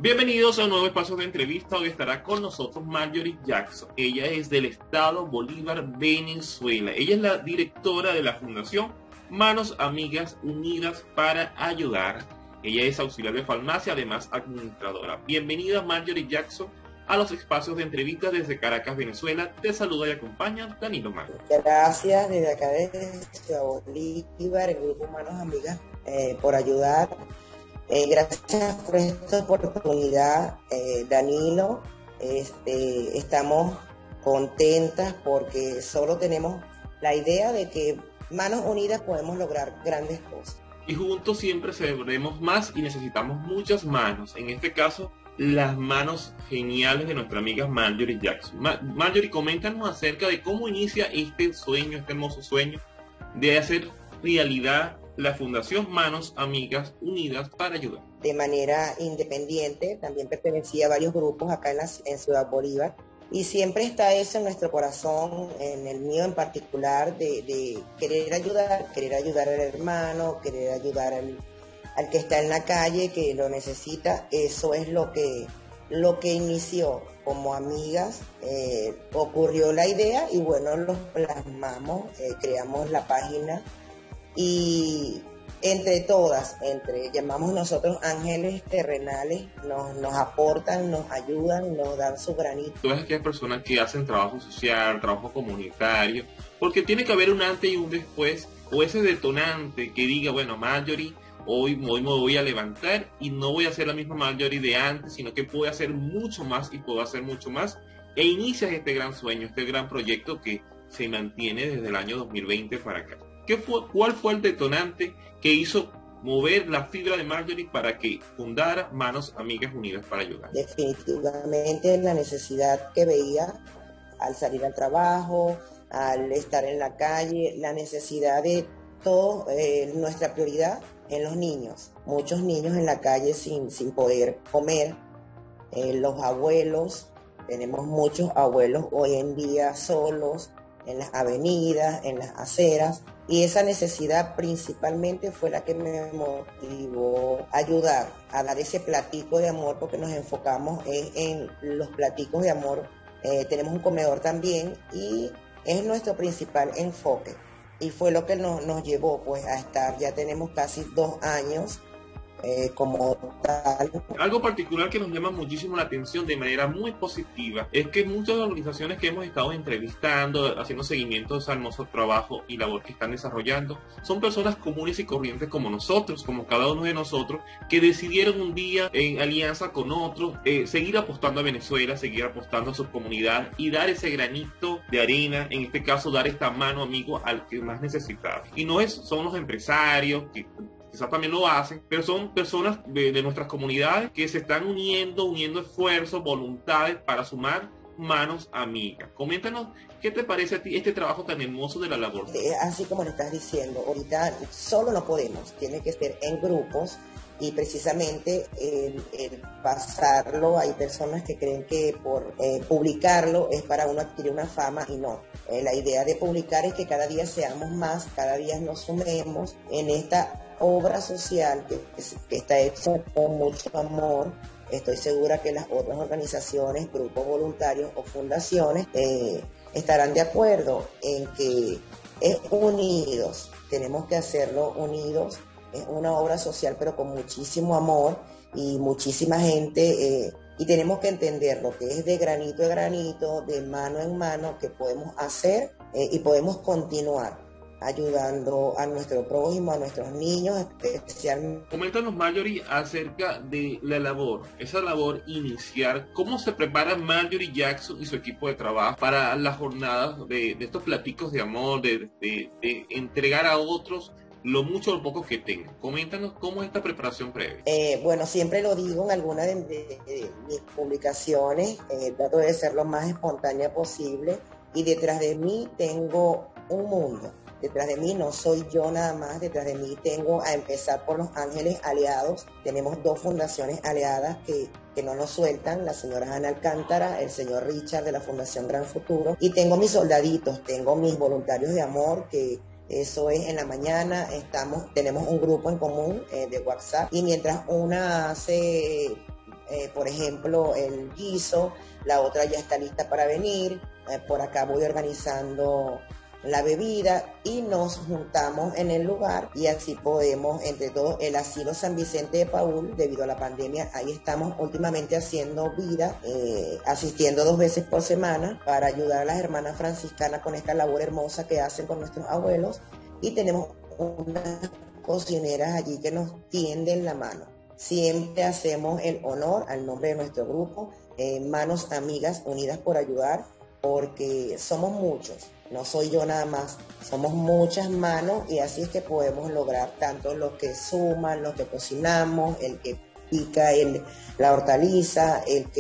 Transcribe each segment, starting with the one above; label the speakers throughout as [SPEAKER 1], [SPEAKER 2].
[SPEAKER 1] Bienvenidos a un nuevo espacio de entrevista. Hoy estará con nosotros Marjorie Jackson. Ella es del estado Bolívar, Venezuela. Ella es la directora de la Fundación Manos Amigas Unidas para Ayudar. Ella es auxiliar de farmacia, además administradora. Bienvenida Marjorie Jackson a los espacios de entrevista desde Caracas, Venezuela. Te saluda y acompaña Danilo Mago.
[SPEAKER 2] Gracias desde acá desde Ciudad Bolívar, el Grupo Manos Amigas, por ayudar. Gracias por esta oportunidad, Danilo. Estamos contentas porque solo tenemos la idea de que manos unidas podemos lograr grandes cosas.
[SPEAKER 1] Y juntos siempre celebremos más y necesitamos muchas manos. En este caso, las manos geniales de nuestra amiga Marjorie Jackson. Marjorie, coméntanos acerca de cómo inicia este sueño, este hermoso sueño de hacer realidad la Fundación Manos Amigas Unidas para Ayudar.
[SPEAKER 2] De manera independiente, también pertenecía a varios grupos acá en Ciudad Bolívar, y siempre está eso en nuestro corazón, en el mío en particular, de querer ayudar al hermano, querer ayudar al que está en la calle, que lo necesita. Eso es lo que inició como amigas. Ocurrió la idea y bueno, los plasmamos, creamos la página. Y entre todas, llamamos nosotros ángeles terrenales, nos aportan, nos ayudan, nos dan su granito.
[SPEAKER 1] Todas aquellas personas que hacen trabajo social, trabajo comunitario, porque tiene que haber un antes y un después, o ese detonante que diga, bueno, Marjorie, hoy me voy a levantar y no voy a ser la misma Marjorie de antes, sino que puedo hacer mucho más y puedo hacer mucho más, e inicias este gran sueño, este gran proyecto que se mantiene desde el año 2020 para acá. ¿Cuál fue el detonante que hizo mover la fibra de Marjorie para que fundara Manos Amigas Unidas para Ayudar?
[SPEAKER 2] Definitivamente la necesidad que veía al salir al trabajo, al estar en la calle, la necesidad de todo, nuestra prioridad en los niños. Muchos niños en la calle sin poder comer, los abuelos, tenemos muchos abuelos hoy en día solos, en las avenidas, en las aceras, y esa necesidad principalmente fue la que me motivó a ayudar, a dar ese platico de amor, porque nos enfocamos en los platicos de amor. Tenemos un comedor también y es nuestro principal enfoque, y fue lo que nos llevó pues a estar, ya tenemos casi 2 años como tal.
[SPEAKER 1] Algo particular que nos llama muchísimo la atención de manera muy positiva es que muchas organizaciones que hemos estado entrevistando, haciendo seguimiento de ese hermoso trabajo y labor que están desarrollando, son personas comunes y corrientes como nosotros, como cada uno de nosotros, que decidieron un día en alianza con otros seguir apostando a Venezuela, seguir apostando a su comunidad y dar ese granito de arena, en este caso dar esta mano amigo al que más necesitaba. Y son los empresarios que quizás también lo hacen, pero son personas de nuestras comunidades que se están uniendo esfuerzos, voluntades para sumar manos amigas. Coméntanos, ¿qué te parece a ti este trabajo tan hermoso de la labor?
[SPEAKER 2] Así como lo estás diciendo, ahorita solo no podemos, tiene que ser en grupos, y precisamente el pasarlo, hay personas que creen que por publicarlo es para uno adquirir una fama, y no. La idea de publicar es que cada día seamos más, cada día nos sumemos en esta obra social que está hecha con mucho amor. Estoy segura que las otras organizaciones, grupos voluntarios o fundaciones estarán de acuerdo en que es unidos, tenemos que hacerlo unidos. Es una obra social pero con muchísimo amor y muchísima gente, y tenemos que entender lo que es de granito a granito, de mano en mano, que podemos hacer y podemos continuar ayudando a nuestro prójimo, a nuestros niños especialmente.
[SPEAKER 1] Coméntanos, Marjorie, acerca de la labor, esa labor inicial. ¿Cómo se prepara Marjorie Jackson y su equipo de trabajo para las jornadas de estos platicos de amor, de entregar a otros lo mucho o lo poco que tengan? Coméntanos cómo es esta preparación previa.
[SPEAKER 2] Bueno, siempre lo digo en alguna de mis publicaciones, trato de ser lo más espontánea posible, y detrás de mí tengo un mundo. Detrás de mí no soy yo nada más, detrás de mí tengo, a empezar por los ángeles aliados. Tenemos 2 fundaciones aliadas que no nos sueltan, la señora Ana Alcántara, el señor Richard de la Fundación Gran Futuro, y tengo mis soldaditos, tengo mis voluntarios de amor, que eso es en la mañana, tenemos un grupo en común de WhatsApp, y mientras una hace por ejemplo, el guiso, la otra ya está lista para venir, por acá voy organizando la bebida y nos juntamos en el lugar y así podemos, entre todos, el asilo San Vicente de Paúl, debido a la pandemia, ahí estamos últimamente haciendo vida, asistiendo 2 veces por semana para ayudar a las hermanas franciscanas con esta labor hermosa que hacen con nuestros abuelos, y tenemos unas cocineras allí que nos tienden la mano. Siempre hacemos el honor al nombre de nuestro grupo, Manos Amigas Unidas por Ayudar, porque somos muchos, no soy yo nada más, somos muchas manos, y así es que podemos lograr tanto los que suman, los que cocinamos, el que pica la hortaliza,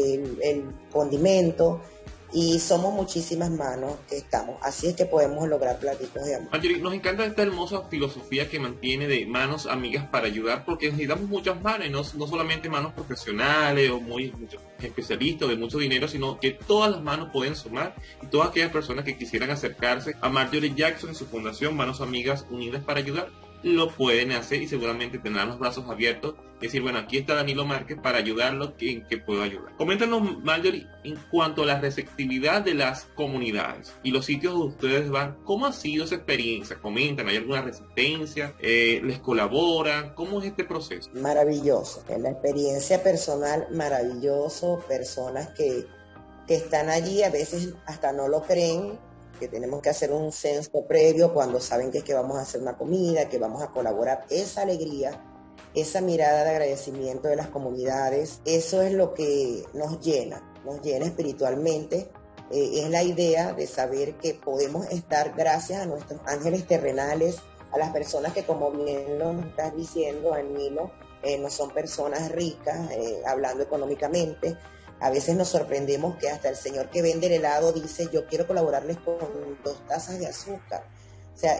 [SPEAKER 2] el condimento, y somos muchísimas manos que estamos, así es que podemos lograr platitos de amor.
[SPEAKER 1] Marjorie, nos encanta esta hermosa filosofía que mantiene de manos amigas para ayudar, porque necesitamos muchas manos, no solamente manos profesionales o muchos especialistas de mucho dinero, sino que todas las manos pueden sumar, y todas aquellas personas que quisieran acercarse a Marjorie Jackson y su fundación Manos Amigas Unidas para Ayudar, lo pueden hacer y seguramente tendrán los brazos abiertos. Decir, bueno, aquí está Danilo Márquez para ayudarlo, ¿en qué puedo ayudar? Coméntanos, Marjorie, en cuanto a la receptividad de las comunidades y los sitios donde ustedes van, ¿cómo ha sido esa experiencia? Comentan, ¿hay alguna resistencia? ¿Les colaboran? ¿Cómo es este proceso?
[SPEAKER 2] Maravilloso, es la experiencia personal, maravilloso, personas que están allí, a veces hasta no lo creen, que tenemos que hacer un censo previo cuando saben que vamos a hacer una comida, que vamos a colaborar. Esa alegría, esa mirada de agradecimiento de las comunidades, eso es lo que nos llena espiritualmente. Es la idea de saber que podemos estar, gracias a nuestros ángeles terrenales, a las personas que, como bien lo estás diciendo, Danilo, no son personas ricas, hablando económicamente. A veces nos sorprendemos que hasta el señor que vende el helado dice, yo quiero colaborarles con 2 tazas de azúcar. O sea,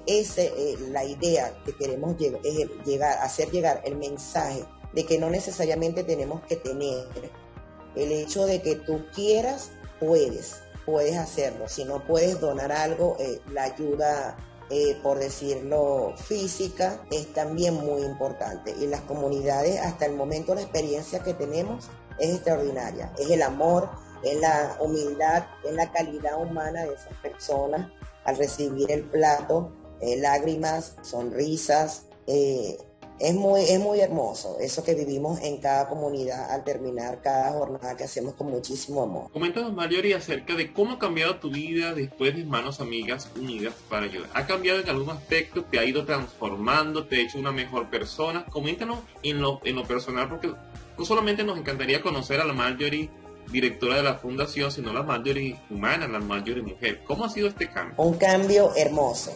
[SPEAKER 2] la idea que queremos hacer llegar el mensaje de que no necesariamente tenemos que tener. El hecho de que tú quieras, puedes hacerlo. Si no puedes donar algo, la ayuda, por decirlo, física, es también muy importante. Y las comunidades, hasta el momento, la experiencia que tenemos es extraordinaria. Es el amor, es la humildad, es la calidad humana de esas personas al recibir el plato, lágrimas, sonrisas. Es muy hermoso eso que vivimos en cada comunidad al terminar cada jornada que hacemos con muchísimo amor.
[SPEAKER 1] Coméntanos, Marjorie, acerca de cómo ha cambiado tu vida después de Manos Amigas Unidas para Ayudar. ¿Ha cambiado en algún aspecto? ¿Te ha ido transformando? ¿Te ha hecho una mejor persona? Coméntanos en lo personal, porque no solamente nos encantaría conocer a la Marjorie, directora de la fundación, sino la Marjorie humana, la Marjorie mujer. ¿Cómo ha sido este cambio?
[SPEAKER 2] Un cambio hermoso.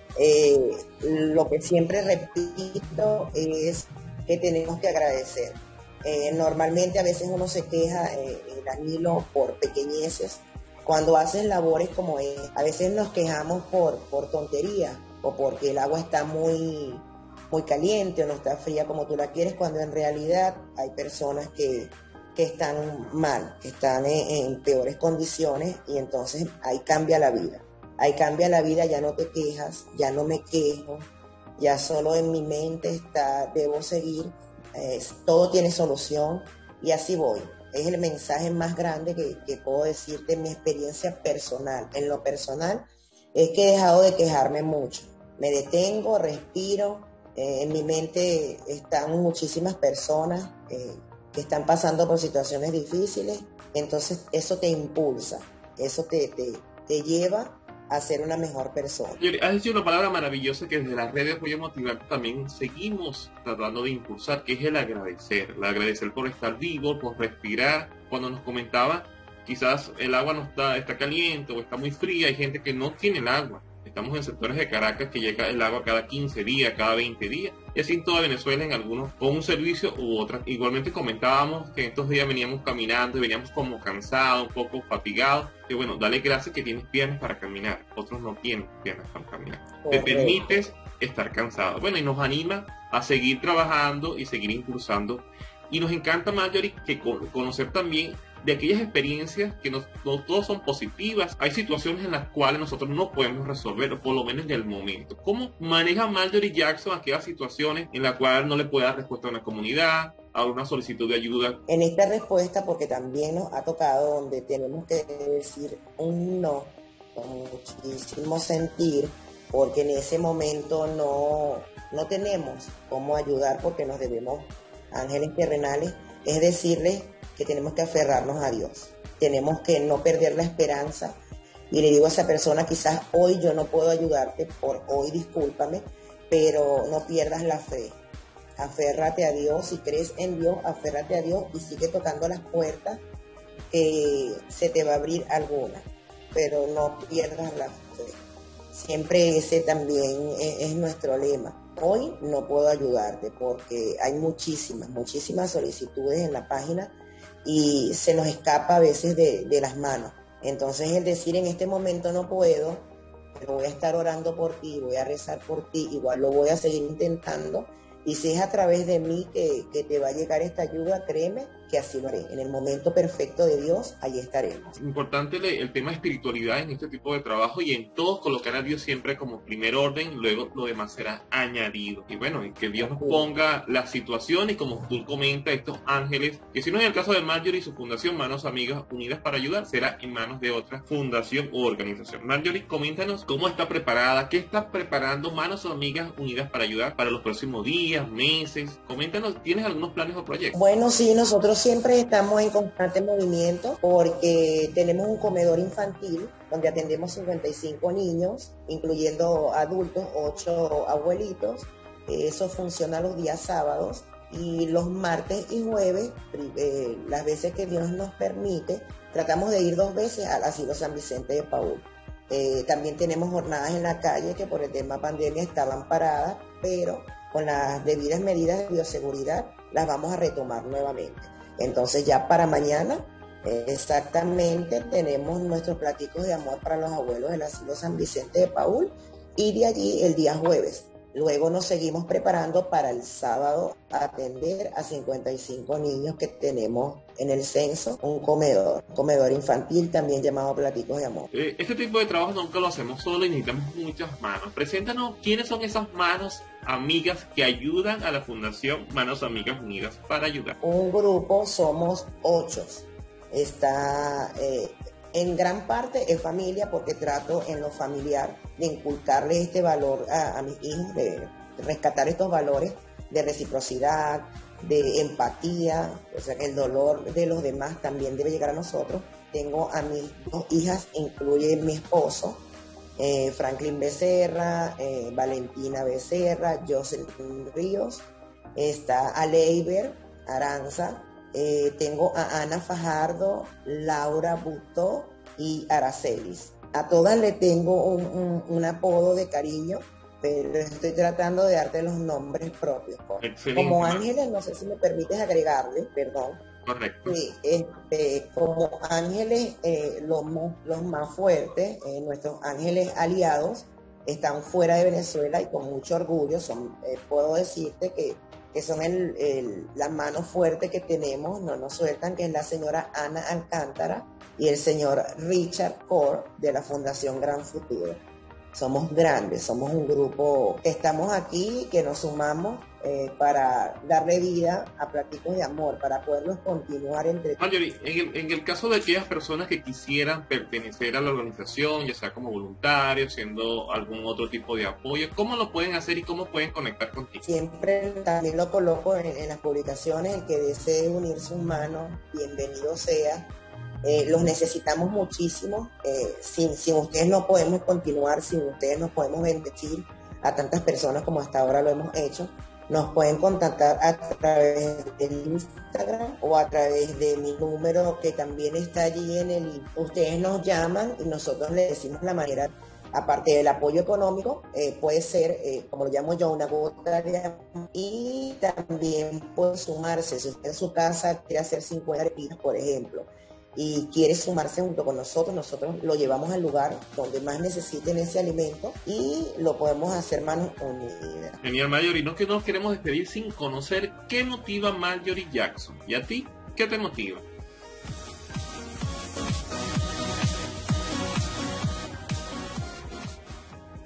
[SPEAKER 2] Lo que siempre repito es que tenemos que agradecer. Normalmente a veces uno se queja, Danilo, por pequeñeces. Cuando haces labores como a veces nos quejamos por tonterías, o porque el agua está muy caliente o no está fría como tú la quieres, cuando en realidad hay personas que están mal, que están en peores condiciones, y entonces ahí cambia la vida. Ahí cambia la vida, ya no te quejas, ya no me quejo, ya solo en mi mente está, debo seguir, todo tiene solución, y así voy. Es el mensaje más grande que puedo decirte en mi experiencia personal. En lo personal es que he dejado de quejarme mucho. Me detengo, respiro. En mi mente están muchísimas personas que están pasando por situaciones difíciles. Entonces eso te impulsa, eso te lleva a ser una mejor persona.
[SPEAKER 1] Has dicho una palabra maravillosa que desde las redes de Apoyo Motivar también seguimos tratando de impulsar, que es el agradecer. El agradecer por estar vivo, por respirar. Cuando nos comentaba, quizás el agua no está caliente o está muy fría, hay gente que no tiene el agua. Estamos en sectores de Caracas que llega el agua cada 15 días, cada 20 días, y así en toda Venezuela, en algunos con un servicio u otro. Igualmente comentábamos que estos días veníamos caminando y veníamos como cansados, un poco fatigados, que bueno, dale gracias que tienes piernas para caminar, otros no tienen piernas para caminar. Te permites estar cansado. Bueno, y nos anima a seguir trabajando y seguir impulsando. Y nos encanta, Marjorie, que conocer también de aquellas experiencias que no todas son positivas. Hay situaciones en las cuales nosotros no podemos resolver, por lo menos en el momento. ¿Cómo maneja Marjorie Jackson aquellas situaciones en las cuales no le puede dar respuesta a una comunidad, a una solicitud de ayuda?
[SPEAKER 2] En esta respuesta, porque también nos ha tocado donde tenemos que decir un no con muchísimo sentir, porque en ese momento no tenemos cómo ayudar porque nos debemos ángeles terrenales, es decirles que tenemos que aferrarnos a Dios, tenemos que no perder la esperanza. Y le digo a esa persona, quizás hoy yo no puedo ayudarte, por hoy discúlpame, pero no pierdas la fe. Aférrate a Dios, si crees en Dios, aférrate a Dios y sigue tocando las puertas, que se te va a abrir alguna, pero no pierdas la fe. Siempre ese también es nuestro lema. Hoy no puedo ayudarte porque hay muchísimas solicitudes en la página y se nos escapa a veces de las manos. Entonces el decir en este momento no puedo, pero voy a estar orando por ti, voy a rezar por ti, igual lo voy a seguir intentando. Y si es a través de mí que te va a llegar esta ayuda, créeme que así lo haré. En el momento perfecto de Dios, allí estaremos.
[SPEAKER 1] Importante el tema de espiritualidad en este tipo de trabajo, y en todos colocar a Dios siempre como primer orden, luego lo demás será añadido. Y bueno, y que Dios nos ponga la situación, y como tú comentas, estos ángeles, que si no es el caso de Marjorie y su fundación Manos Amigas Unidas para Ayudar, será en manos de otra fundación u organización. Marjorie, coméntanos cómo está preparada, qué está preparando Manos Amigas Unidas para Ayudar para los próximos días, meses. Coméntanos, ¿tienes algunos planes o proyectos?
[SPEAKER 2] Bueno, sí, nosotros siempre estamos en constante movimiento porque tenemos un comedor infantil donde atendemos 55 niños, incluyendo adultos, 8 abuelitos. Eso funciona los días sábados y los martes y jueves, las veces que Dios nos permite. Tratamos de ir 2 veces al asilo San Vicente de Paúl. También tenemos jornadas en la calle que por el tema pandemia estaban paradas, pero con las debidas medidas de bioseguridad las vamos a retomar nuevamente. Entonces ya para mañana exactamente tenemos nuestros platicos de amor para los abuelos del asilo San Vicente de Paúl, y de allí el día jueves. Luego nos seguimos preparando para el sábado atender a 55 niños que tenemos en el censo, un comedor infantil también llamado Platicos de Amor.
[SPEAKER 1] Este tipo de trabajo nunca lo hacemos solo y necesitamos muchas manos. Preséntanos quiénes son esas manos amigas que ayudan a la Fundación Manos Amigas Unidas para Ayudar.
[SPEAKER 2] Un grupo, somos 8. Está en gran parte es familia, porque trato en lo familiar de inculcarle este valor a mis hijos, de rescatar estos valores de reciprocidad, de empatía, o sea que el dolor de los demás también debe llegar a nosotros. Tengo a mis 2 hijas, incluye mi esposo, Franklin Becerra, Valentina Becerra, Jocelyn Ríos, está Aleiber Aranza, tengo a Ana Fajardo, Laura Butó y Aracelis. A todas le tengo un apodo de cariño, pero estoy tratando de darte los nombres propios. Como Ángeles, no sé si me permites agregarle, perdón.
[SPEAKER 1] Correcto.
[SPEAKER 2] Sí, como ángeles, los más fuertes, nuestros ángeles aliados, están fuera de Venezuela y con mucho orgullo puedo decirte que son la mano fuerte que tenemos, no nos sueltan, que es la señora Ana Alcántara y el señor Richard Core de la Fundación Gran Futuro. Somos grandes, somos un grupo que estamos aquí, que nos sumamos para darle vida a Platicos de Amor, para poderlos continuar entre...
[SPEAKER 1] Marjorie, en el caso de aquellas personas que quisieran pertenecer a la organización, ya sea como voluntarios, siendo algún otro tipo de apoyo, ¿cómo lo pueden hacer y cómo pueden conectar contigo?
[SPEAKER 2] Siempre también lo coloco en las publicaciones: el que desee unir sus manos, bienvenido sea. Los necesitamos muchísimo. Sin ustedes no podemos continuar, sin ustedes no podemos bendecir a tantas personas como hasta ahora lo hemos hecho. Nos pueden contactar a través del Instagram o a través de mi número, que también está allí en el... Ustedes nos llaman y nosotros les decimos la manera. Aparte del apoyo económico, puede ser, como lo llamo yo, una cuota de amor, y también puede sumarse. Si usted en su casa quiere hacer 50 repitos, por ejemplo, y quiere sumarse junto con nosotros lo llevamos al lugar donde más necesiten ese alimento y lo podemos hacer manos unidas.
[SPEAKER 1] Genial, Marjorie. No que nos queremos despedir sin conocer qué motiva a Marjorie Jackson. ¿Y a ti? ¿Qué te motiva?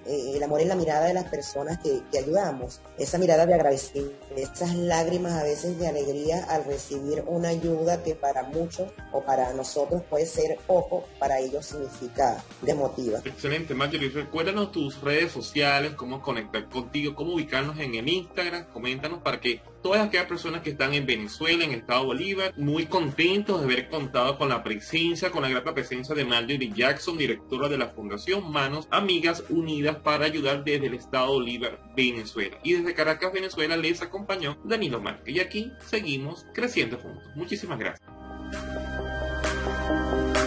[SPEAKER 2] el amor en la mirada de las personas que ayudamos, esa mirada de agradecimiento, esas lágrimas a veces de alegría al recibir una ayuda que para muchos o para nosotros puede ser poco, para ellos significa de motiva.
[SPEAKER 1] Excelente, Marjorie. Recuérdanos tus redes sociales, cómo conectar contigo, cómo ubicarnos en el Instagram. Coméntanos para que todas aquellas personas que están en Venezuela, en el estado Bolívar, muy contentos de haber contado con la presencia, con la grata presencia de Marjorie Jackson, directora de la Fundación Manos Amigas Unidas para ayudar desde el estado Bolívar, Venezuela. Y desde Caracas, Venezuela, les acompañó Danilo Márquez. Y aquí seguimos creciendo juntos. Muchísimas gracias.